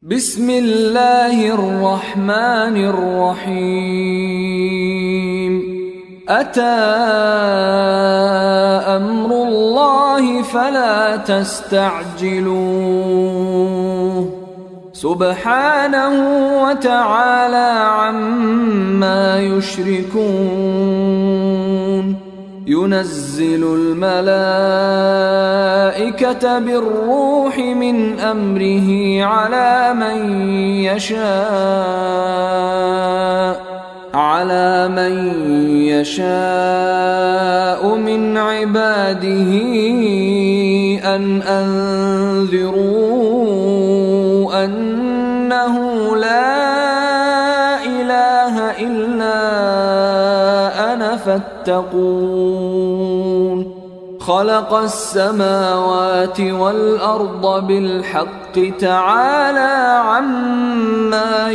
بسم الله الرحمن الرحيم. أتى أمر الله فلا تستعجلوه سبحانه وتعالى عما يشركون. ينزل الملائكة بالروح من أمره على من يشاء من عباده أن أنذروا أنه لا إله إلا أنا فاتقون. خلق السماوات والأرض بالحق تعالى عما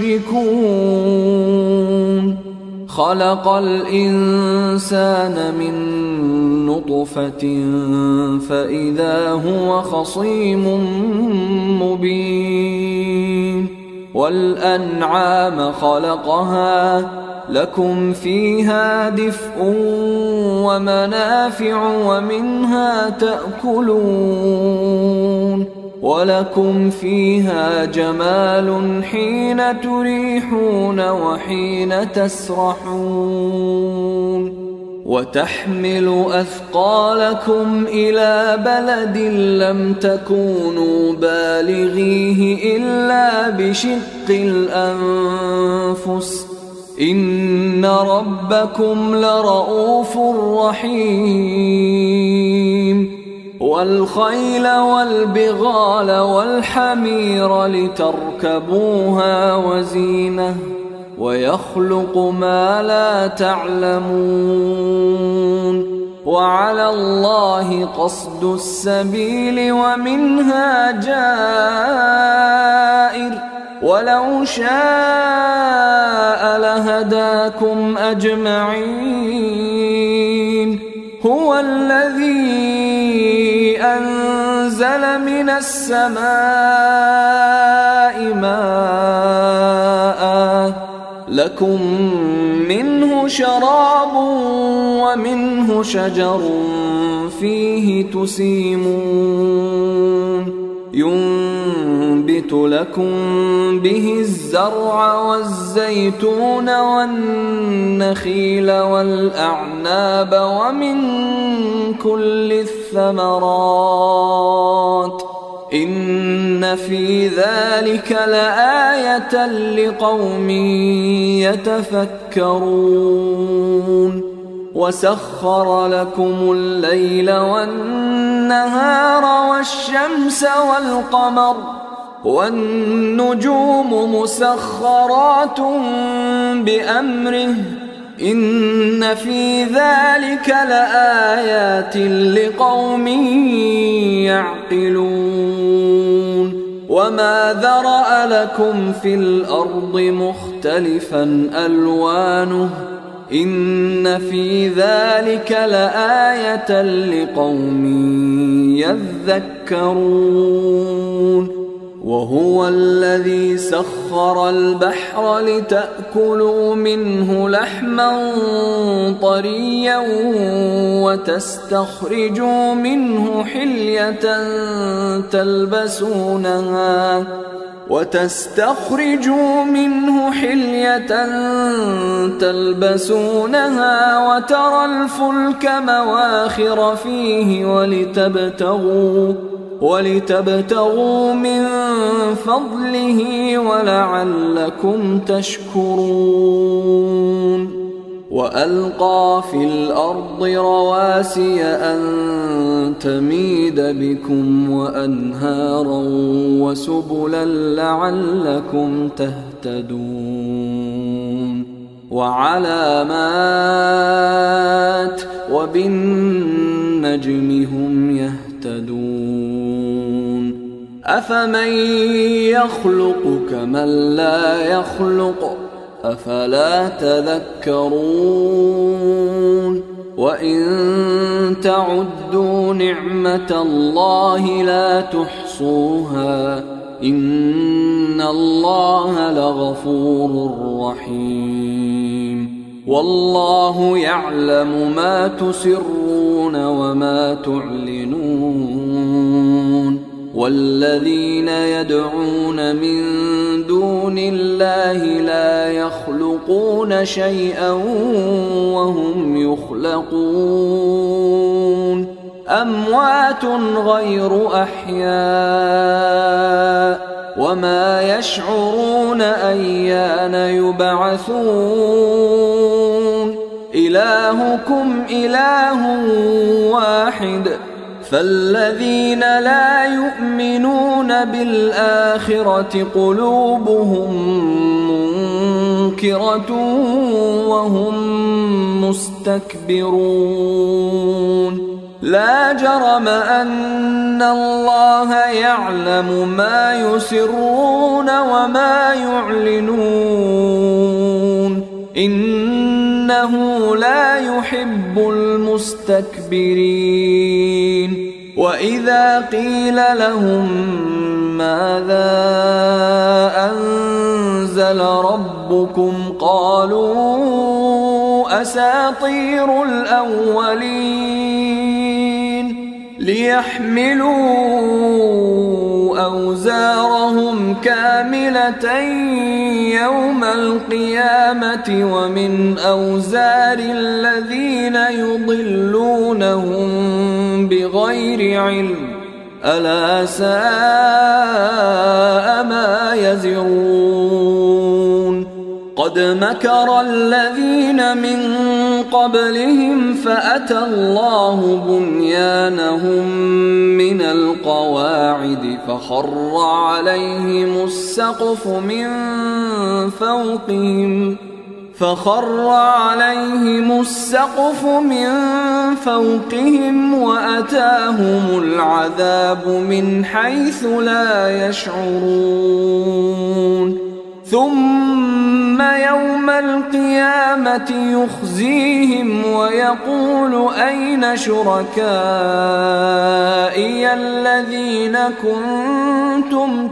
يشركون. خلق الإنسان من نطفة فإذا هو خصيم مبين. والأنعام خلقها لكم فيها دفء ومنافع ومنها تأكلون. ولكم فيها جمال حين تريحون وحين تسرحون. وتحمل أثقالكم إلى بلد لم تكونوا بالغيه إلا بشق الأنفس إن ربكم لرؤوف رحيم. والخيل والبغال والحمير لتركبوها وزينة ويخلق ما لا تعلمون. وعلى الله قصد السبيل ومنها جائر ولو شاء لهداكم أجمعين. هو الذي أنزل من السماء ماء لكم منه شراب ومنه شجر فيه تسيمون. ينبت لكم به الزرع والزيتون والنخيل والأعناب ومن كل الثمرات إن في ذلك لآية لقوم يتفكرون. وسخر لكم الليل والنهار والشمس والقمر والنجوم مسخرات بأمره إن في ذلك لآيات لقوم يعقلون. وما ذرأ لكم في الأرض مختلفا ألوانه إن في ذلك لآية لقوم يذكرون. وهو الذي سخر البحر لتأكلوا منه لحما طريا وتستخرجوا منه حلية تلبسونها وترى الفلك مواخر فيه ولتبتغوا من فضله ولعلكم تشكرون. وألقى في الأرض رواسي أن تميد بكم وأنهارا وسبلا لعلكم تهتدون. وعلامات وبالنجم هم يهتدون. أفمن يخلق كمن لا يخلق أفلا تذكرون. وإن تعدوا نعمة الله لا تحصوها إن الله لغفور رحيم والله يعلم ما تسرون وما تعلنون والذين يدعون من دون الله لا يخلقون شيئا وهم يخلقون أموات غير أحياء وما يشعرون أيان يبعثون إلهكم إله واحد فالذين لا يؤمنون بالآخرة قلوبهم منكرة وهم مستكبرون لا جرم أن الله يعلم ما يسرون وما يعلنون إنه لا يحب المستكبرين وإذا قيل لهم ماذا أنزل ربكم قالوا أساطير الأولين ليحملوا أوزارهم كاملة يوم القيامة ومن أوزار الذين يضلونهم بغير علم ألا ساء ما يزرون قد مكر الذين من قبلهم فأتى الله بنيانهم من القواعد فخر عليهم السقف من فوقهم وأتاهم العذاب من حيث لا يشعرون ثم يوم القيامة يخزيهم ويقول أين شركائي الذين كنتم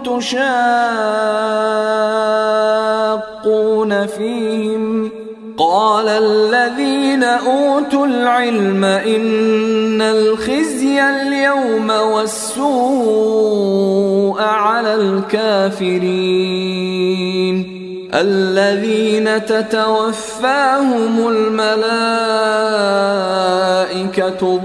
تشاقون فيهم قال الذين أوتوا العلم إن الخزي اليوم والسوء على الكافرين الذين تتوفاهم الملائكة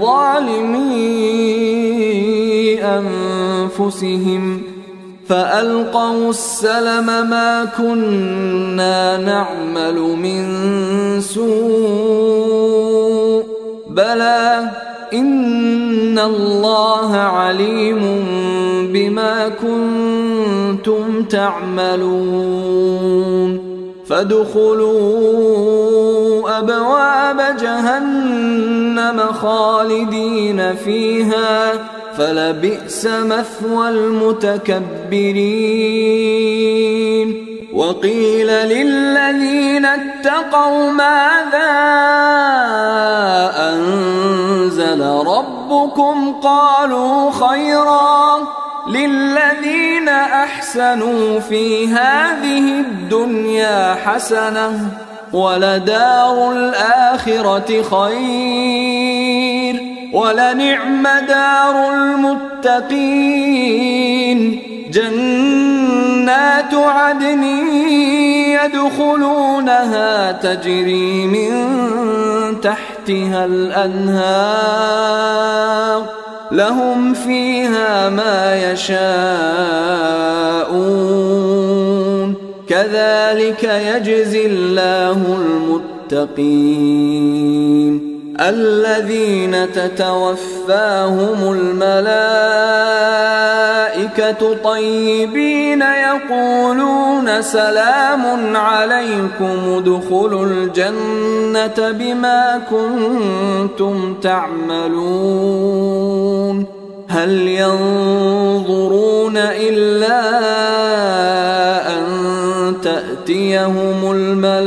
ظالمي أنفسهم فألقوا السلم ما كنا نعمل من سوء بلى إن الله عليم بما كنتم تعملون فادخلوا أبواب جهنم خالدين فيها فلبئس مثوى المتكبرين وقيل للذين اتقوا ماذا أنزل ربكم قالوا خيرا للذين أحسنوا في هذه الدنيا حسنة ولدار الآخرة خير ولنعم دار المتقين جنات عدن يدخلونها تجري من تحتها الأنهار لهم فيها ما يشاءون كذلك يجزي الله المتقين الذين تتوفاهم الملائكة طيبين يقولون سلام عليكم ادخلوا الجنة بما كنتم تعملون هل ينظرون إلا أن تأتيهم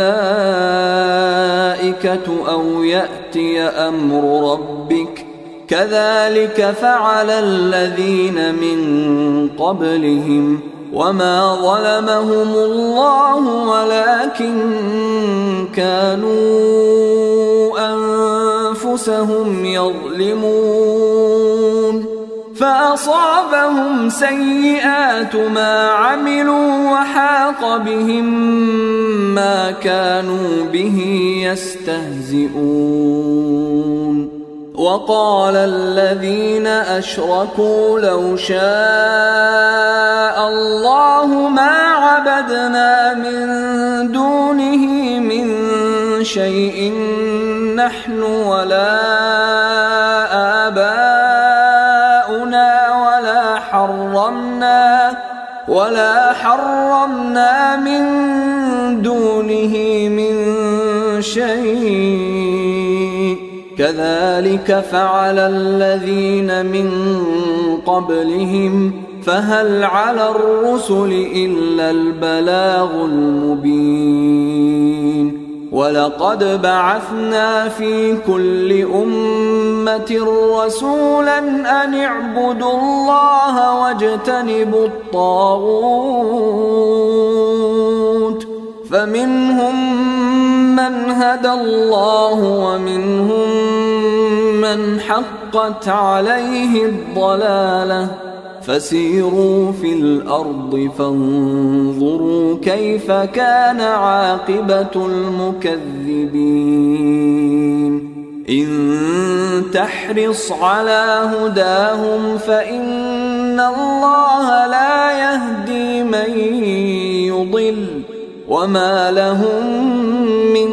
الملائكة أو يأتي أمر ربك كذلك فعل الذين من قبلهم وما ظلمهم الله ولكن كانوا أنفسهم يظلمون فأصابهم سيئات ما عملوا وحاق بهم ما كانوا به يستهزئون وقال الذين أشركوا لو شاء الله ما عبدنا من دونه من شيء نحن ولا آباؤنا ولا حرمنا من دونه من شيء كذلك فعل الذين من قبلهم فهل على الرسل إلا البلاغ المبين ولقد بعثنا في كل أمة رسولا أن اعبدوا الله واجتنبوا الطاغوت فمنهم من هدى الله ومنهم من حقت عليه الضلالة فسيروا في الأرض فانظروا كيف كان عاقبة المكذبين إن تحرص على هداهم فإن الله لا يهدي من يضل وما لهم من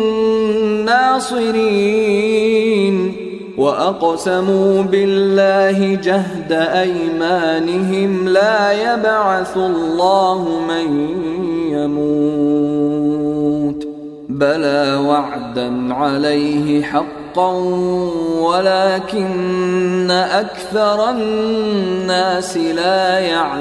ناصرين وأقسموا بالله جهد أيمانهم لا يبعث الله من يموت بلى وعدا عليه حقا ولكن أكثر الناس لا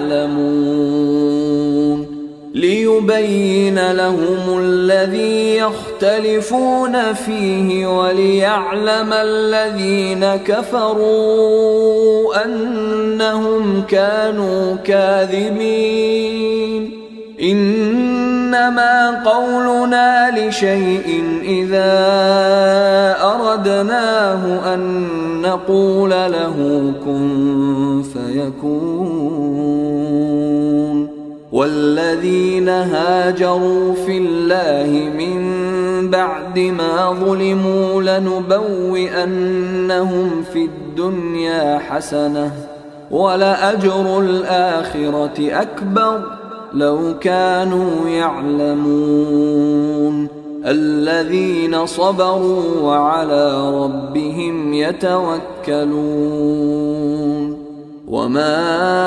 يعلمون ليبين لهم الذي يختلفون فيه وليعلم الذين كفروا أنهم كانوا كاذبين إنما قولنا لشيء إذا أردناه أن نقول له كن فيكون والذين هاجروا في الله من بعد ما ظلموا لنبوئنهم في الدنيا حسنة ولأجر الآخرة أكبر لو كانوا يعلمون الذين صبروا وعلى ربهم يتوكلون وما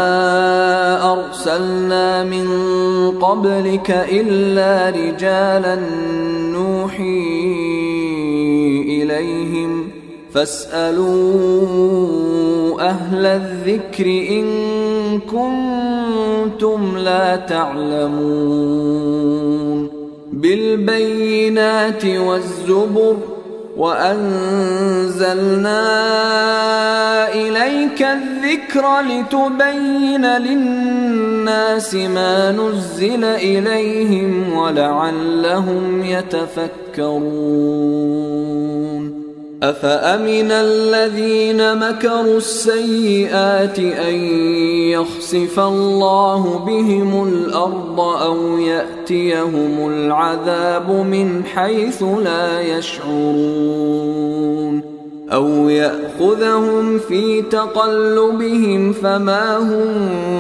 أرسلنا من قبلك إلا رجالا نوحي إليهم فاسألوا أهل الذكر إن كنتم لا تعلمون بالبينات والزبر وأنزلنا إليك الذكر لتبين للناس ما نزل إليهم ولعلهم يتفكرون أفأمن الذين مكروا السيئات أن يخسف الله بهم الأرض أو يأتيهم العذاب من حيث لا يشعرون أو يأخذهم في تقلبهم فما هم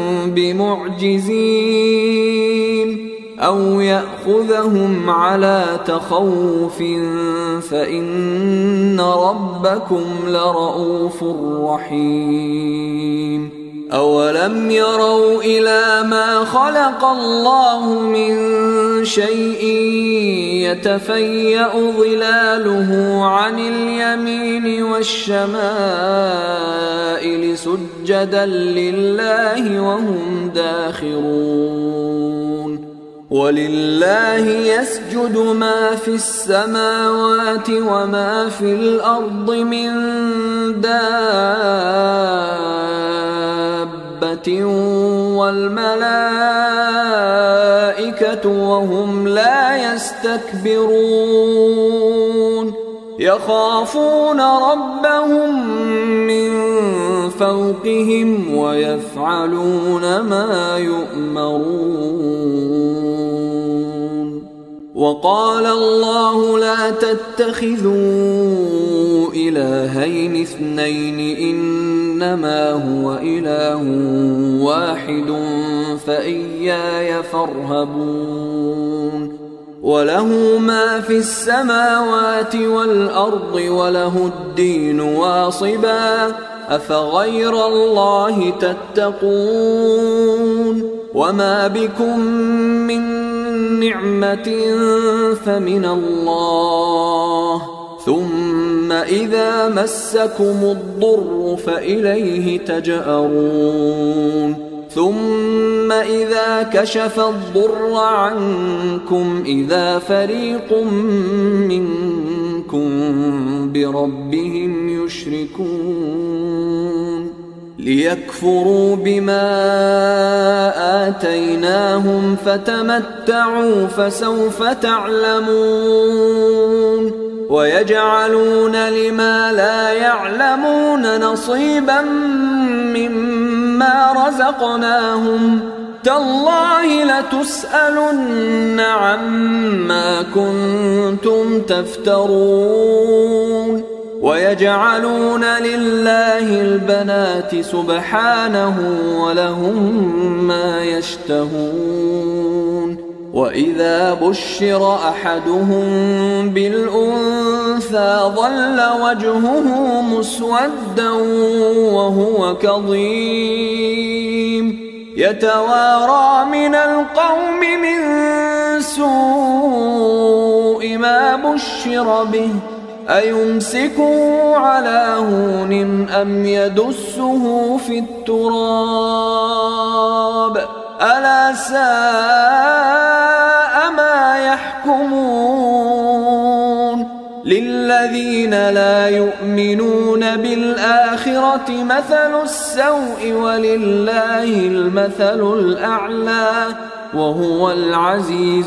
بمعجزين أو يأخذهم على تخوف فإن ربكم لرؤوف رحيم أولم يروا إلى ما خلق الله من شيء يتفيأ ظلاله عن اليمين والشمائل سجدا لله وهم داخرون ولله يسجد ما في السماوات وما في الأرض من دابة دابة والملائكة وهم لا يستكبرون يخافون ربهم من فوقهم ويفعلون ما يؤمرون. وقال الله لا تتخذوا إلهين اثنين إنما هو إله واحد فإياي فارهبون. وله ما في السماوات والأرض وله الدين واصبا أفغير الله تتقون. وما بكم من نعمة فمن الله ثم إذا مسكم الضر فإليه تجأرون. ثم إذا كشف الضر عنكم إذا فريق منكم بربهم يشركون ليكفروا بما آتيناهم فتمتعوا فسوف تعلمون. ويجعلون لما لا يعلمون نصيبا مما رزقناهم تالله لتسألن عما كنتم تفترون. ويجعلون لله البنات سبحانه ولهم ما يشتهون. وإذا بشر أحدهم بالأنثى ظل وجهه مسودا وهو كظيم يتوارى من القوم من سوء ما بشر به أيمسكه على هون أم يدسه في التراب ألا ساء ما يحكمون. للذين لا يؤمنون بالآخرة مثل السوء ولله المثل الأعلى وهو العزيز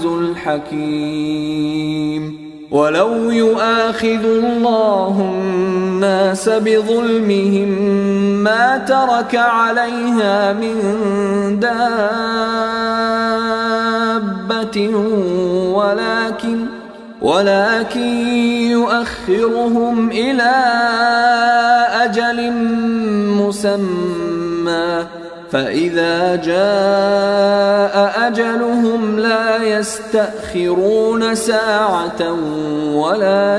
الحكيم. ولو يؤاخذ الله الناس بظلمهم ما ترك عليها من دابة ولكن يؤخرهم إلى أجل مسمى فإذا جاء أجلهم لا يستأخرون ساعة ولا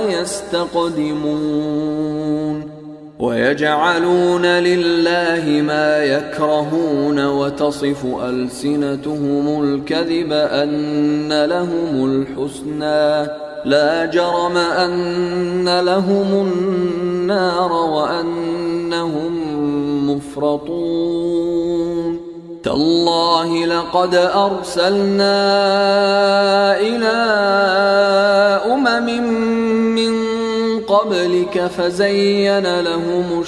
يستقدمون. ويجعلون لله ما يكرهون وتصف ألسنتهم الكذب أن لهم الحسنى لا جرم أن لهم النار وأنهم مفرطون. تالله لقد أرسلنا إلى أمم من قبلك فزين لهم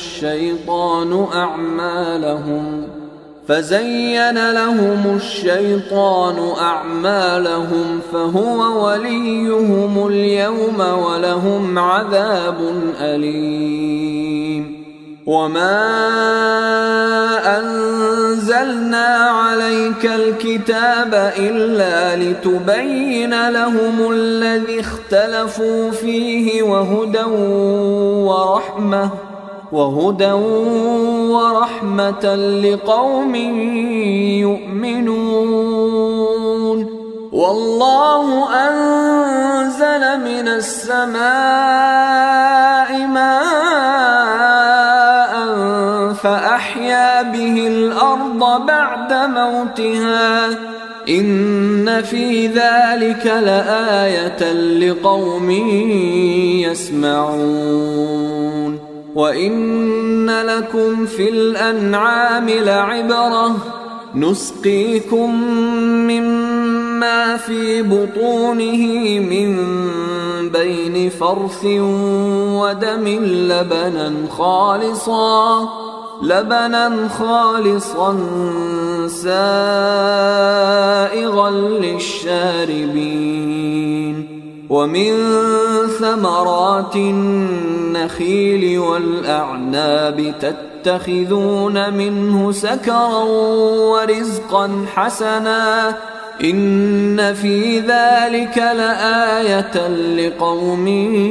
الشيطان أعمالهم فهو وليهم اليوم ولهم عذاب أليم. وما أنزلنا عليك الكتاب إلا لتبين لهم الذي اختلفوا فيه وهدى ورحمة لقوم يؤمنون. والله أنزل من السماء ماء فأحيا به الأرض بعد موتها إن في ذلك لآية لقوم يسمعون. وإن لكم في الأنعام لعبرة نسقيكم مما في بطونه من بين فرث ودم لبنا لبنا خالصا سائغا للشاربين ومن ثمرات النخيل والأعناب تتخذون منه سكرا ورزقا حسنا إن في ذلك لآية لقوم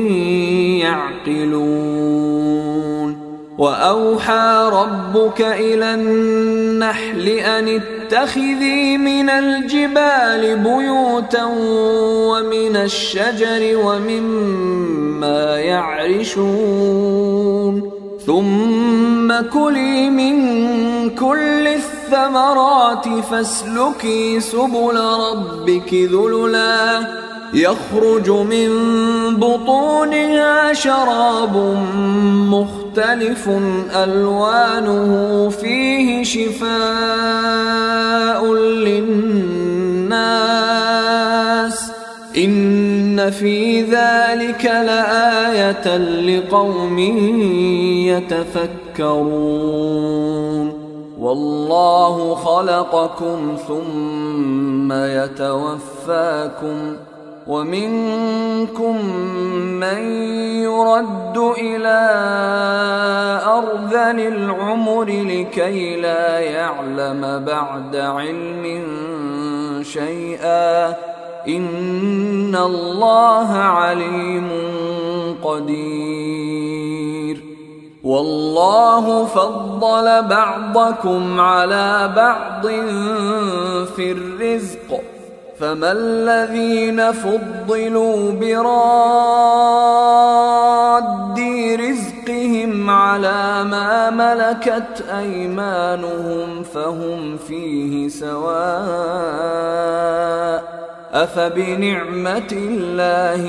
يعقلون وأوحى ربك إلى النحل أن اتخذي من الجبال بيوتا ومن الشجر ومما يعرشون ثم كلي من كل الثمرات فاسلكي سبل ربك ذللا يخرج من بطونها شراب مختلف ألوانه فيه شفاء للناس إن في ذلك لآية لقوم يتفكرون والله خلقكم ثم يتوفاكم ومنكم من يرد إلى أرذل العمر لكي لا يعلم بعد علم شيئا إن الله عليم قدير والله فضل بعضكم على بعض في الرزق فما الذين فضلوا براد رزقهم على ما ملكت أيمانهم فهم فيه سواء أفبنعمة الله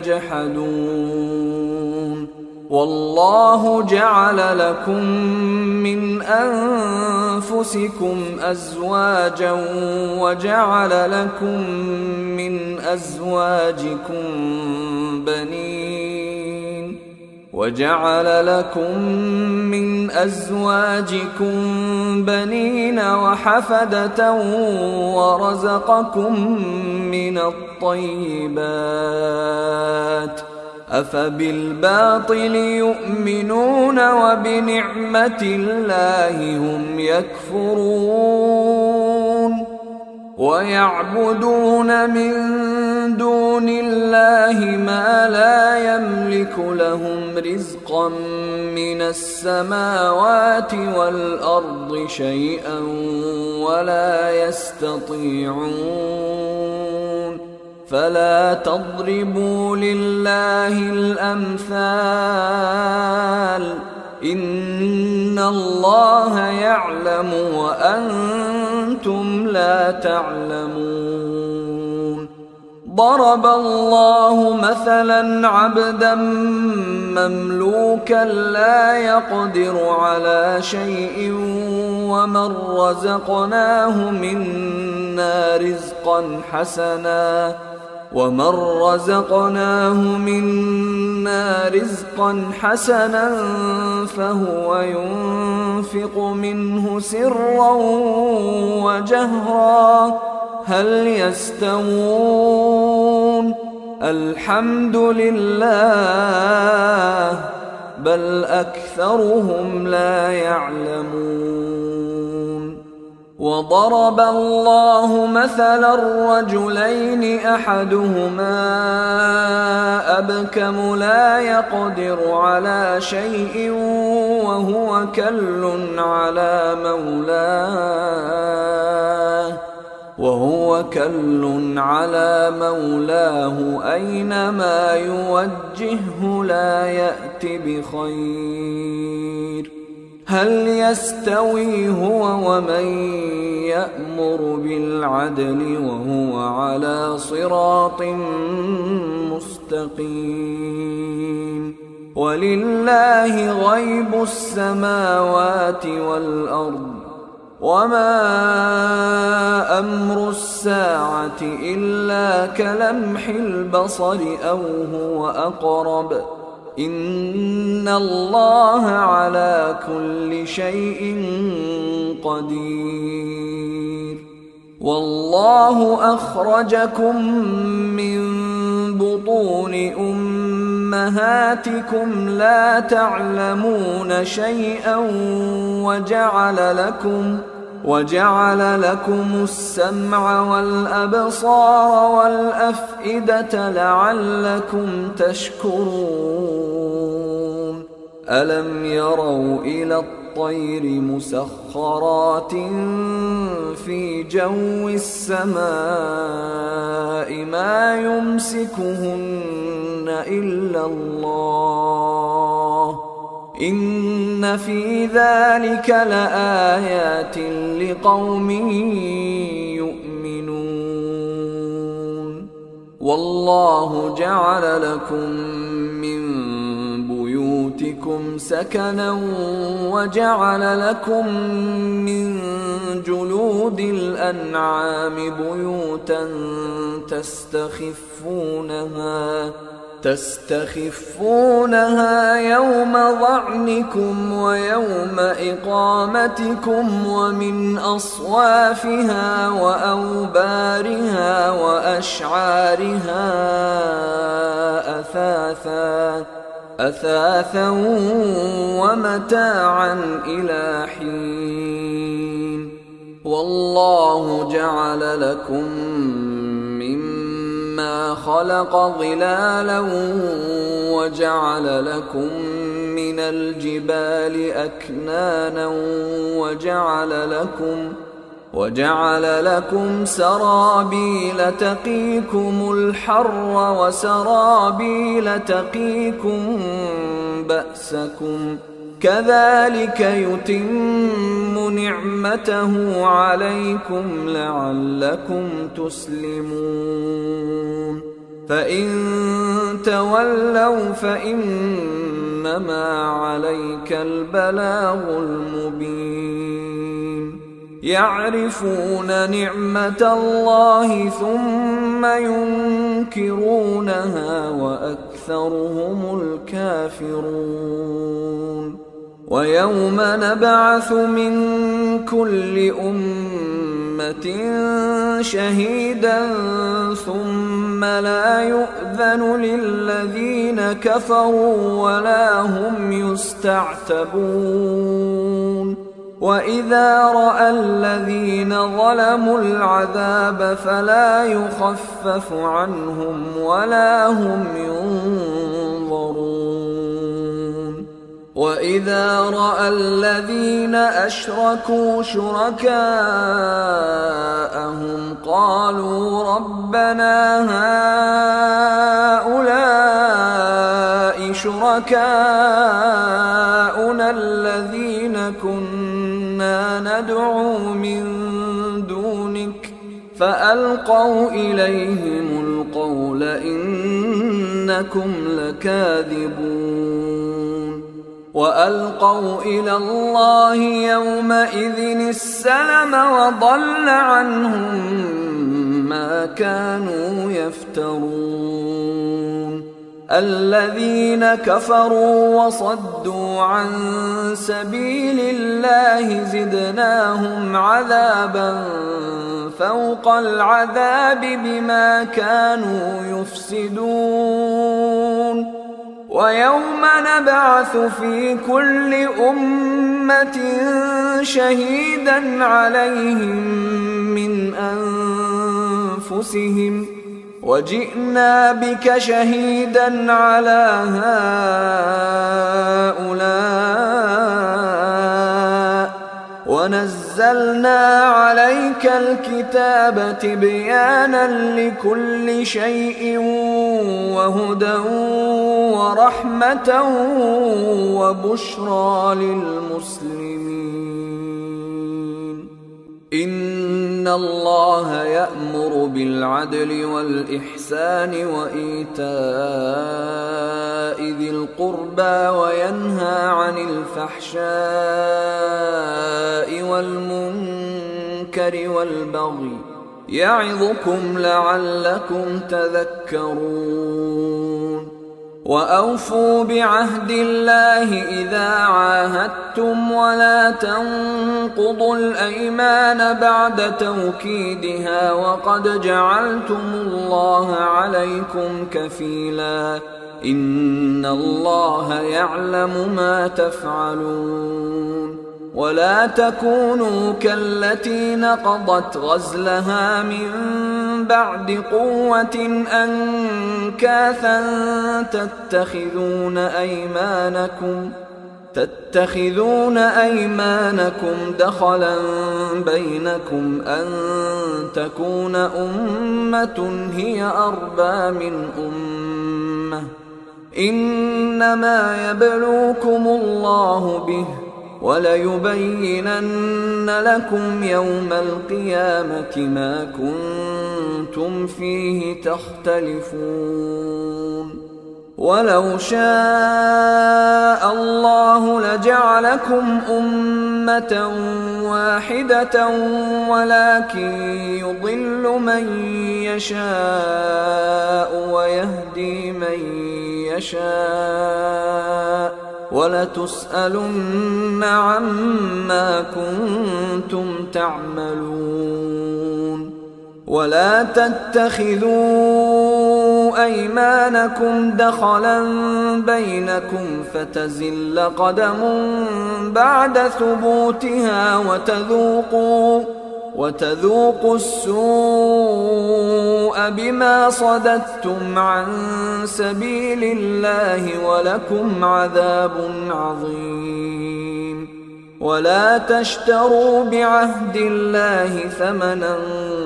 يجحدون والله جعل لكم من أنفسكم أزواجا وجعل لكم من أزواجكم بنين وحفدة ورزقكم من الطيبات أفبالباطل يؤمنون وبنعمة الله هم يكفرون ويعبدون من دون الله ما لا يملك لهم رزقا من السماوات والأرض شيئا ولا يستطيعون فلا تضربوا لله الأمثال إن الله يعلم وأنتم لا تعلمون ضرب الله مثلا عبدا مملوكا لا يقدر على شيء ومن رزقناه منا رزقا حسنا فهو ينفق منه سرا وجهرا هل يستوون الحمد لله بل أكثرهم لا يعلمون وضرب الله مثلا رجلين أحدهما أبكم لا يقدر على شيء وهو كل على مولاه أينما يوجهه لا يأت بخير هل يستوي هو ومن يأمر بالعدل وهو على صراط مستقيم ولله غيب السماوات والأرض وما أمر الساعة إلا كلمح البصر أو هو أقرب إن الله على كل شيء قدير. والله أخرجكم من بطون أمهاتكم لا تعلمون شيئا وجعل لكم السمع والأبصار والأفئدة لعلكم تشكرون. ألم يروا إلى الطير مسخرات في جو السماء ما يمسكهن إلا الله إن في ذلك لآيات لقوم يؤمنون. والله جعل لكم من بيوتكم سكنا وجعل لكم من جلود الأنعام بيوتا تستخفونها يوم ظعنكم ويوم إقامتكم ومن أصوافها وأوبارها وأشعارها أثاثا ومتاعا إلى حين. والله جعل لكم مما خلق ظلالا وجعل لكم من الجبال أكنانا وجعل لكم سرابيل تقيكم الحر وسرابيل تقيكم بأسكم كذلك يتم نعمته عليكم لعلكم تسلمون. فإن تولوا فإنما عليك البلاغ المبين. يعرفون نعمة الله ثم ينكرونها وأكثرهم الكافرون. ويوم نبعث من كل أمة شهيدا ثم لا يؤذن للذين كفروا ولا هم يستعتبون. وإذا رأى الذين ظلموا العذاب فلا يخفف عنهم ولا هم ينظرون. وإذا رأى الذين أشركوا شركاءهم قالوا ربنا هؤلاء شركاؤنا الذين كنا ندعو من دونك فألقوا إليهم القول إنكم لكاذبون. وألقوا إلى الله يومئذ السلم وضل عنهم ما كانوا يفترون. الذين كفروا وصدوا عن سبيل الله زدناهم عذابا فوق العذاب بما كانوا يفسدون. ويوم نبعث في كل أمة شهيدا عليهم من أنفسهم وجئنا بك شهيدا على هؤلاء ونزلنا عليك الكتاب تبيانا لكل شيء وهدى ورحمة وبشرى للمسلمين. إن الله يأمر بالعدل والإحسان وإيتاء ذي القربى وينهى عن الفحشاء والمنكر والبغي يعظكم لعلكم تذكرون. وأوفوا بعهد الله إذا عاهدتم ولا تنقضوا الأيمان بعد توكيدها وقد جعلتم الله عليكم كفيلا إن الله يعلم ما تفعلون ولا تكونوا كالتي نقضت غزلها من بعد قوة أنكاثا تتخذون أيمانكم دخلا بينكم أن تكون أمة هي أربى من أمة إنما يبلوكم الله به وليبينن لكم يوم القيامة ما كنتم فيه تختلفون ولو شاء الله لجعلكم أمة واحدة ولكن يضل من يشاء ويهدي من يشاء ولتسألن عما كنتم تعملون ولا تتخذوا أيمانكم دخلا بينكم فتزل قدم بعد ثبوتها وتذوقوا السوء بما صددتم عن سبيل الله ولكم عذاب عظيم ولا تشتروا بعهد الله ثمنا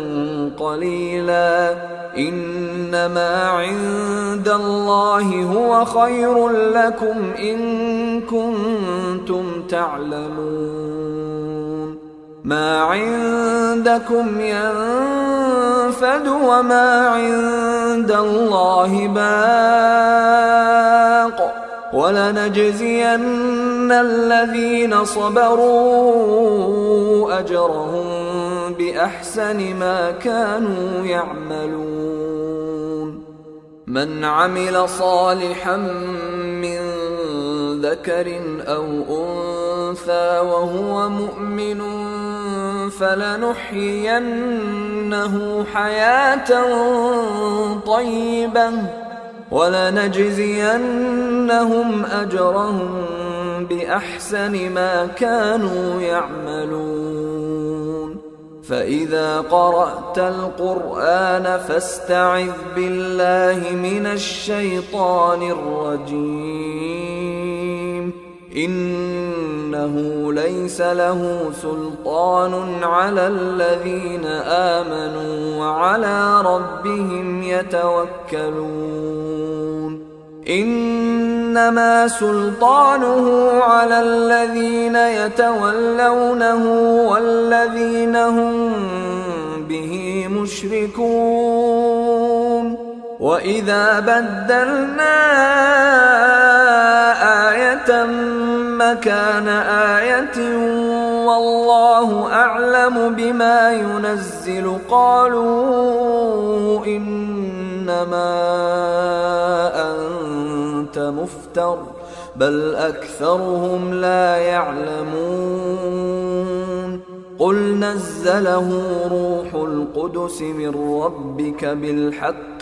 قليلا إنما عند الله هو خير لكم إن كنتم تعلمون ما عندكم ينفد وما عند الله باق ولنجزين الذين صبروا أجرهم بأحسن ما كانوا يعملون من عمل صالحا من ذكر أو أنثى وهو مؤمن فلنحيينه حياة طيبة ولنجزينهم أجرهم بأحسن ما كانوا يعملون فإذا قرأت القرآن فاستعذ بالله من الشيطان الرجيم إنه ليس له سلطان على الذين آمنوا وعلى ربهم يتوكلون إنما سلطانه على الذين يتولونه والذين هم به مشركون وإذا بدلنا آية مكان آية والله أعلم بما ينزل قالوا إنما أنت مفتر بل أكثرهم لا يعلمون قل نزله روح القدس من ربك بالحق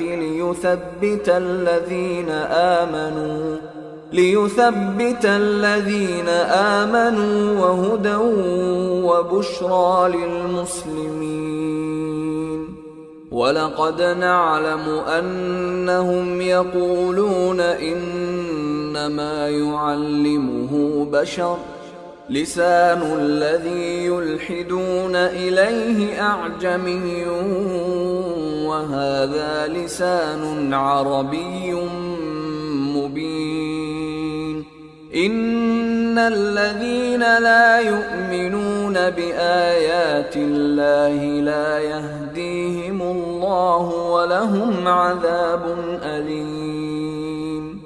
ليثبت الذين آمنوا وهدى وبشرى للمسلمين ولقد نعلم أنهم يقولون إنما يعلمه بشر لسان الذي يلحدون إليه أعجمي وهذا لسان عربي مبين إن الذين لا يؤمنون بآيات الله لا يهديهم الله ولهم عذاب أليم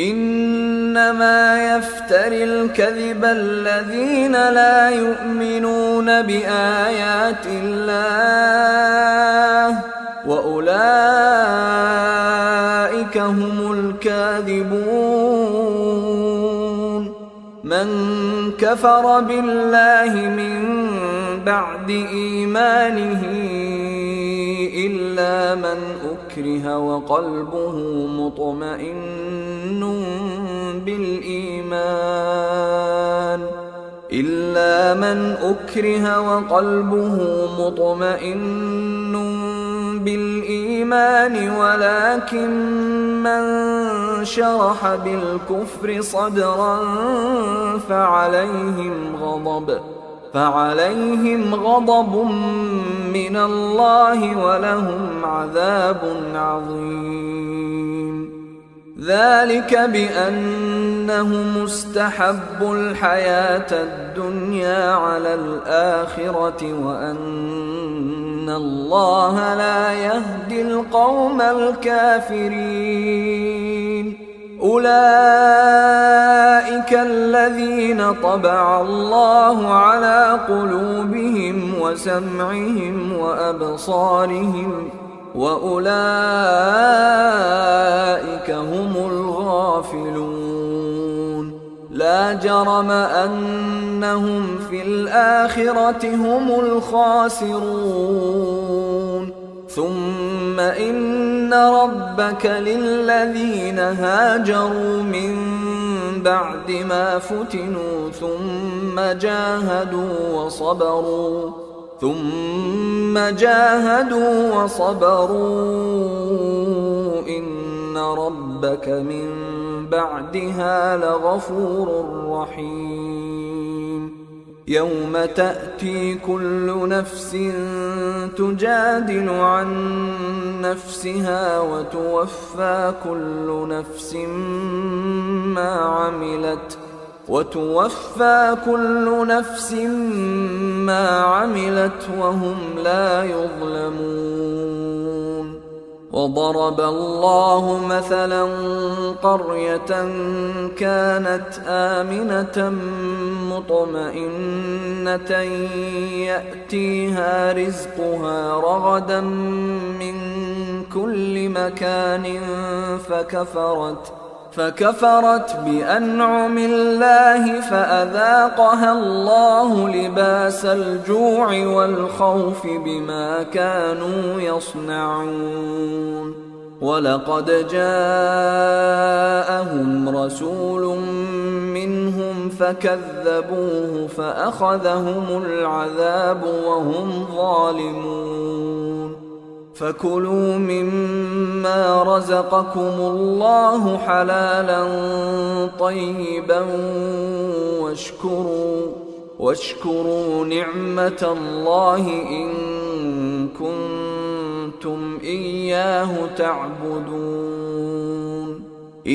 إنما يفتري الكذب الذين لا يؤمنون بآيات الله وأولئك هم الكاذبون من كفر بالله من بعد إيمانه إلا من أكره وقلبه مطمئن بالإيمان ولكن من شرح بالكفر صدرا فعليهم غضب من الله ولهم عذاب عظيم. ذلك بأنهم استحبوا الحياة الدنيا على الآخرة وأن الله لا يهدي القوم الكافرين. أولئك الذين طبع الله على قلوبهم وسمعهم وأبصارهم وأولئك هم الغافلون. لا جرم أنهم في الآخرة هم الخاسرون. ثم إن ربك للذين هاجروا من بعد ما فتنوا ثم جاهدوا وصبروا إن ربك من بعدها لغفور رحيم. يوم تأتي كل نفس تجادل عن نفسها وتوفى كل نفس ما عملت وهم لا يظلمون. وضرب الله مثلا قرية كانت آمنة مطمئنة يأتيها رزقها رغدا من كل مكان فكفرت بأنعم الله فأذاقها الله لباس الجوع والخوف بما كانوا يصنعون. ولقد جاءهم رسول منهم فكذبوه فأخذهم العذاب وهم ظالمون. فكلوا مما رزقكم الله حلالا طيبا واشكروا نعمة الله إن كنتم إياه تعبدون.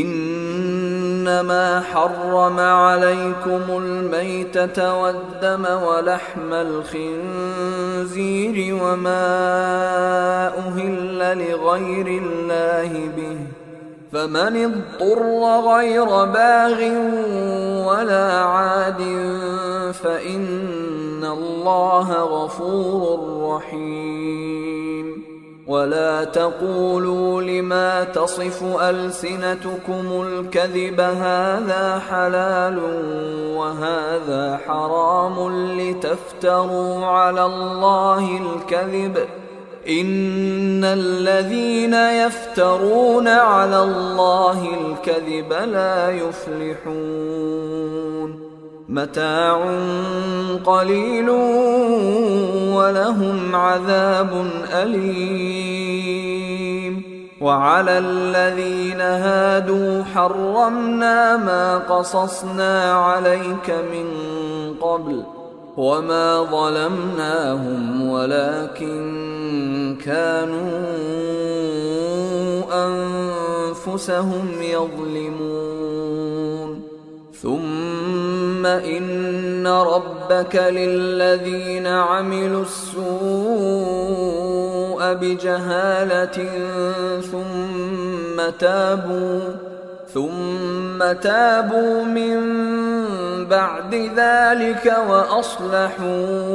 إنما حرم عليكم الميتة والدم ولحم الخنزير وما أهل لغير الله به، فمن اضطر غير باغ ولا عاد فإن الله غفور رحيم. ولا تقولوا لما تصف ألسنتكم الكذب هذا حلال وهذا حرام لتفتروا على الله الكذب. إن الذين يفترون على الله الكذب لا يفلحون. متاع قليل ولهم عذاب أليم. وعلى الذين هادوا حرمنا ما قصصنا عليك من قبل وما ظلمناهم ولكن كانوا أنفسهم يظلمون. ثم إن ربك للذين عملوا السوء بجهالة ثم تابوا من بعد ذلك وأصلحوا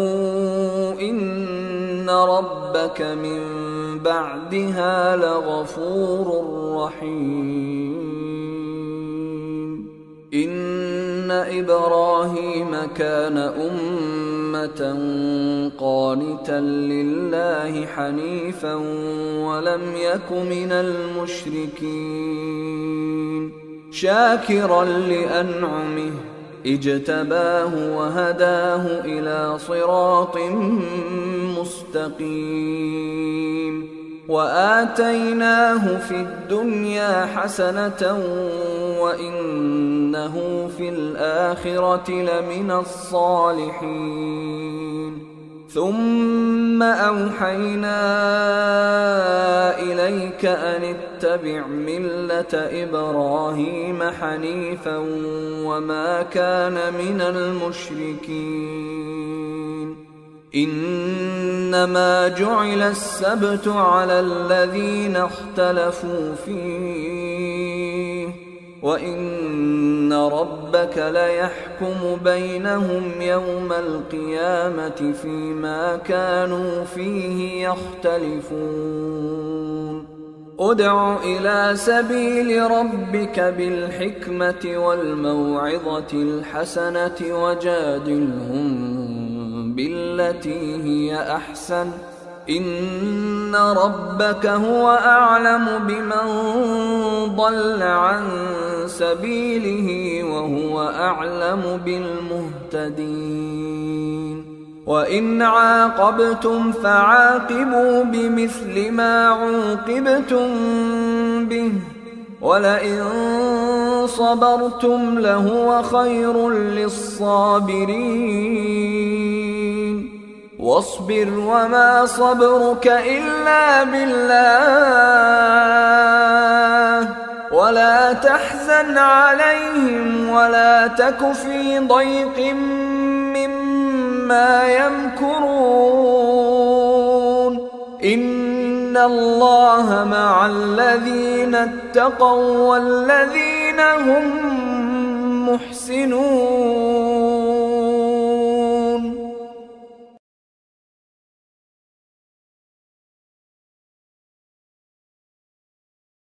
إن ربك من بعدها لغفور رحيم. إن إبراهيم كان أمة قانتا لله حنيفا ولم يك من المشركين شاكرا لأنعمه اجتباه وهداه إلى صراط مستقيم وآتيناه في الدنيا حسنة وإنه في الآخرة لمن الصالحين ثم أوحينا إليك أن اتبع ملة إبراهيم حنيفا وما كان من المشركين إنما جعل السبت على الذين اختلفوا فيه وإن ربك ليحكم بينهم يوم القيامة فيما كانوا فيه يختلفون ادع إلى سبيل ربك بالحكمة والموعظة الحسنة وجادلهم بالتي هي أحسن إن ربك هو أعلم بمن ضل عن سبيله وهو أعلم بالمهتدين وإن عاقبتم فعاقبوا بمثل ما عوقبتم به ولئن صبرتم لهو خير للصابرين واصبر وما صبرك إلا بالله ولا تحزن عليهم ولا تك في ضيق مما يمكرون إن الله مع الذين اتقوا والذين هم محسنون